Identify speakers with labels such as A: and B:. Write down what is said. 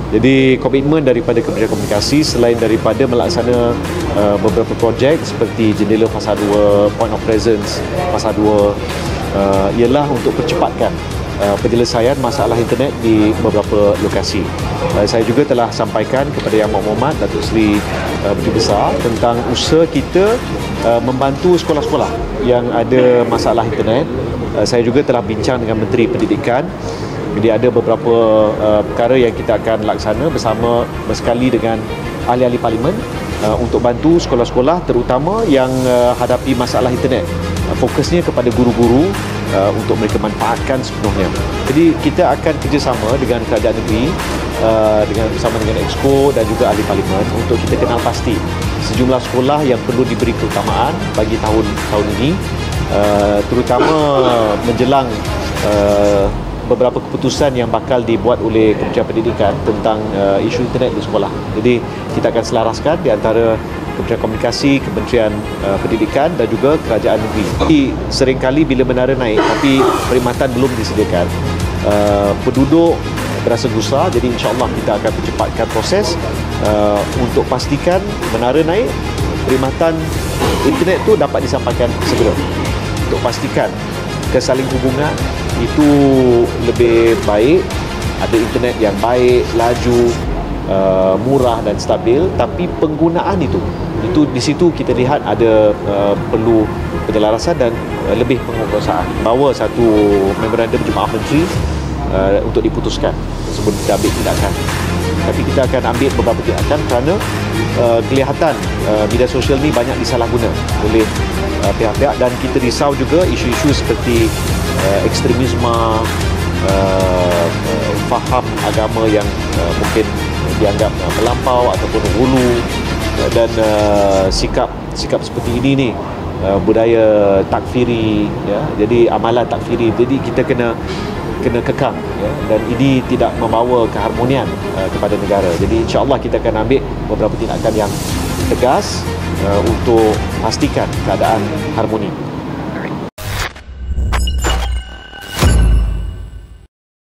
A: Jadi komitmen daripada Kementerian Komunikasi selain daripada melaksana beberapa projek seperti jendela fasa 2, point of presence fasa 2 ialah untuk percepatkan penyelesaian masalah internet di beberapa lokasi. Saya juga telah sampaikan kepada Yang Berhormat Datuk Seri Menteri Besar tentang usaha kita membantu sekolah-sekolah yang ada masalah internet. Saya juga telah bincang dengan Menteri Pendidikan. Jadi ada beberapa perkara yang kita akan laksana bersama bersekali dengan ahli-ahli parlimen untuk bantu sekolah-sekolah terutama yang hadapi masalah internet. Fokusnya kepada guru-guru untuk mereka manfaatkan sepenuhnya. Jadi kita akan kerjasama dengan kerajaan negeri bersama dengan Exco dan juga ahli parlimen untuk kita kenal pasti sejumlah sekolah yang perlu diberi keutamaan bagi tahun ini, terutama menjelang beberapa keputusan yang bakal dibuat oleh Kementerian Pendidikan tentang isu internet di sekolah. Jadi kita akan selaraskan di antara Kementerian Komunikasi, Kementerian Pendidikan dan juga Kerajaan Negeri. Jadi seringkali bila menara naik tapi perkhidmatan belum disediakan, penduduk berasa gusar. Jadi insya-Allah kita akan percepatkan proses untuk pastikan menara naik, perkhidmatan internet tu dapat disampaikan segera. Untuk pastikan kesaling hubungan itu lebih baik, ada internet yang baik, laju, murah dan stabil, tapi penggunaan itu di situ kita lihat ada perlu penyelarasan dan lebih penguasaan. Bawa satu memorandum Jemaah Menteri untuk diputuskan sebelum kita ambil tindakan. Tapi kita akan ambil beberapa tindakan kerana kelihatan media sosial ni banyak disalahguna oleh pihak-pihak dan kita risau juga isu-isu seperti ekstremisme, faham agama yang mungkin dianggap melampau ataupun hulu dan sikap seperti ini ni budaya takfiri, ya, jadi amalan takfiri, jadi kita kena kekang, ya, dan ini tidak membawa keharmonian kepada negara. Jadi insya-Allah kita akan ambil beberapa tindakan yang tegas untuk pastikan keadaan harmoni.